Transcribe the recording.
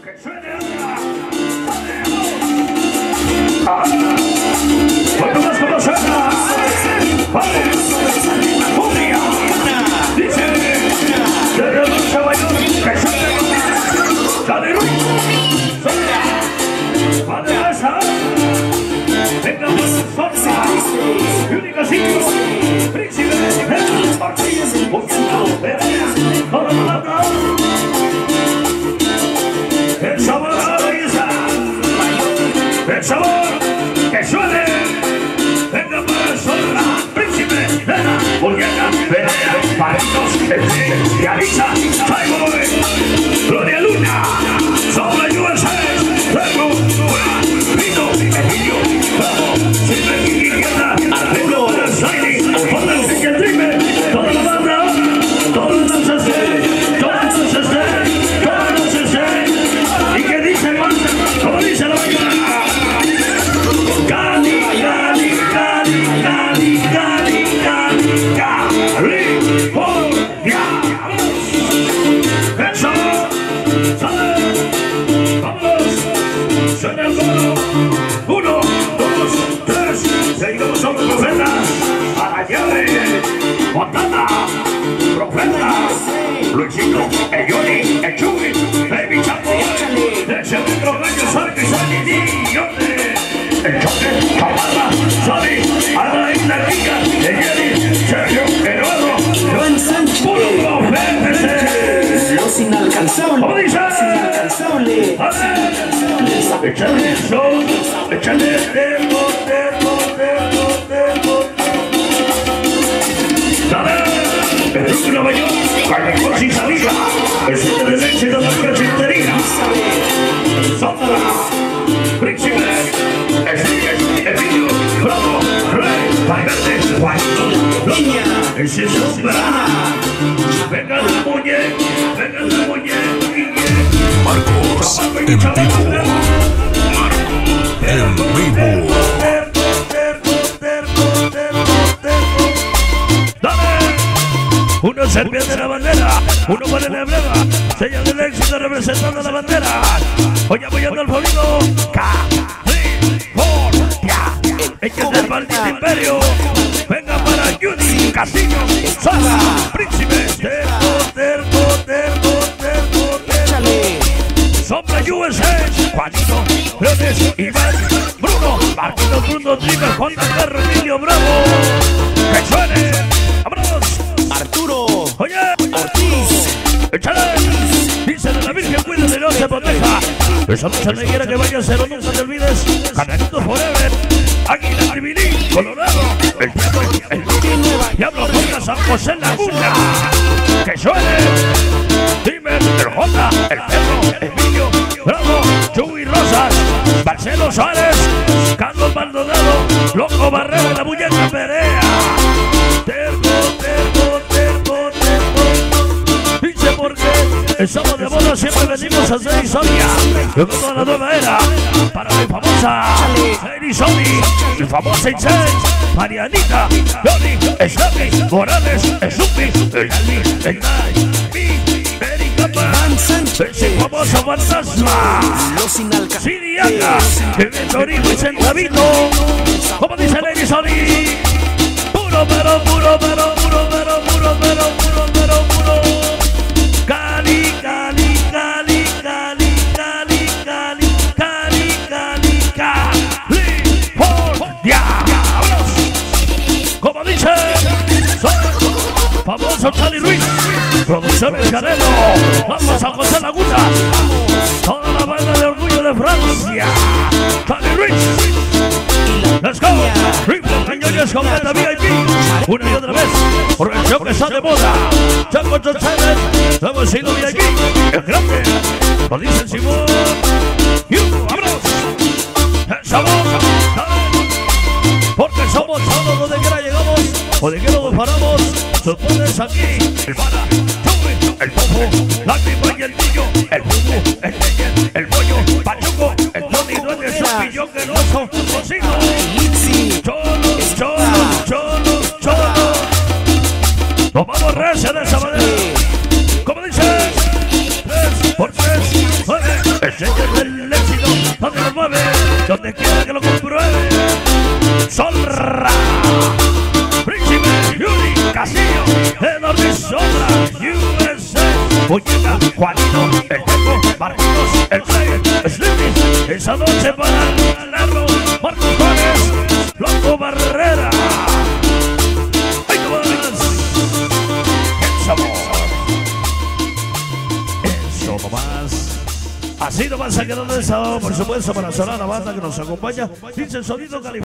Que suene ahora. Bueno, más como suena. Vale. Furia. Dice. Tenemos a bailar. Que suene. Dale, Ruiz. Suena. Vale, esa. Venga, pues, forza. Única sitio. Príncipe. Martínez. Buscando. Toda la banda. El sabor ahí está. El sabor que suene. Venga para el sol. Príncipe. Nena. Muñeca. Pelea. Palitos. El Arisa. Cyborg. Gloria Luna. Sobre USA. Luego. Vino. Emilio. Bravo. Siempre izquierda. Arreglo. Sliding. Fondo. Que tripe. Toda la banda. Todos los estés. Todos los estés. Todos los estés. ¿Y qué dice? ¿Cómo dice la banda? Cali, Cali, Cali, Cali, Cali, Cali, California. Eso. Sale. Vámonos. Suena el coro. 1, 2, 3. Seguimos sobre profetas. A la llave. Montana. Profetas. Luisito. El Johnny. El Chuy. Baby Chapo. El centro Gallo Sarque. Sanity. Yorde. El Choque. Camarra. Sally. Ana Isla Rica. El Jerry. Sergio. Eduardo. Juan Sánchez. Puro profetas. Los inalcanzables. ¿Cómo dice? Los inalcanzables. Echale el sol, echale el termo. Dale, el truco de Nueva York, Carmen sin salida, el sitio del éxito de la presentería. Sombra, Príncipe, el niño, Bravo, Rey, Valverde, Juan, Niña, el sin sombra. Venga la muñeca, Marcos en vivo. En vivo. Dale. Uno se pierde la bandera, uno pone la breva, sello del éxito representando la bandera. Hoy apoyando al favorito California. Ella es del maldito imperio. Venga para Judy, Castillo, Sara, Príncipe, terco. Sombra USA, Juanito, Leones, Iván, Bruno, Martino, Bruno, Trigger, Juan Perro, Emilio, Bravo. Que suene. ¡Vámonos! Arturo, Oye, Ortiz, échale. Dice de la Virgen, cuídate, no se proteja. Esa lucha no quiera que vayas, pero nunca te olvides. Canalito Forever, Águila, Tribilín, Colorado, el Diablo, Diablo contra San José Laguna. Que suene. Dime, el Jota, el Perro, Emilio, Bravo, Chuy Rosas, Marcelo Suárez, Carlos Maldonado, Loco Barrera, la muñeca Perea. Terco. Dice porque el sábado de boda siempre venimos a hacer historia. Yo con toda la nueva era para mi famosa Erisoni, mi famosa Insen, Marianita, Johnny, Slappy, Morales, Supi, el Juan Sánchez, ese famoso fantasma, los inalcanzables. Siriaca, que de Torino y Centavito, como dice Erisoni. Puro. Cali. California. Como dice, famoso Charlie Luis, Producciones Canelo, vamos a José Laguna, toda la banda de orgullo de Francia, Charlie Luis. Let's go. Rifle Cañones con meta VIP. Una y otra vez. Por el show que está de moda. Chaco Chochanes. Hemos sido VIP. El grande. Lo dice Simón. ¡Vámonos! El sabor. Porque somos todos donde quiera llegamos. Donde quiera nos paramos. Sus poderes aquí. El para. El topo. La pipa y el niño. El bubu. El leñe. El pollo. Pachuco. El Tony. Duende. Su pillón que no son consigo. Cholo. Nos vamos recia de esa manera. Como dice, 3 por 3, 9. estrellas del éxito, donde lo mueve, donde quiera que lo compruebe. Zorra, Príncipe, Yuri, Castillo, Enorme Sombra, USA, Muñeca, Juanito, el Teco, Marquitos, el Rey, Slippy, esa noche para ganarlo, Marcos Juárez, Loco Barrera. ¡Ay, no más! Eso nomás. Así nomás ha quedado el sábado, por supuesto, para sonar la banda que nos acompaña. Dice el sonido calificado.